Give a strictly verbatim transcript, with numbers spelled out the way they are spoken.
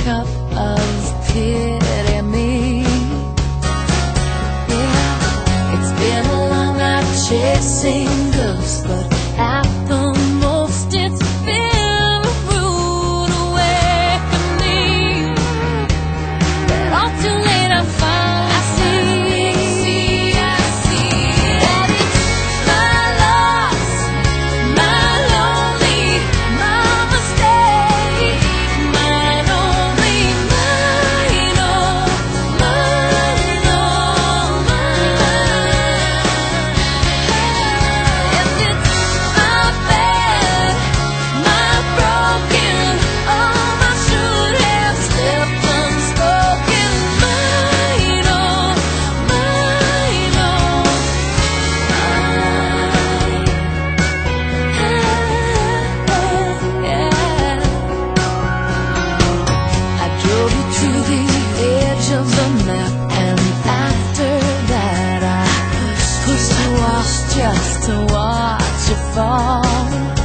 cup of pity me. Yeah, it's been a long night chasing ghosts, but at the most it's been a rude awakening. But all too late I finally see, I see that it's my loss, my lonely, my mistake, mine only, mine, oh, mine, oh, mine. And it's my bad, my broken, oh, I should have slept unspoken, mine, oh, mine, oh, mine. Yeah. I drove you to the edge of the map, and after that I pushed you off just to watch you fall.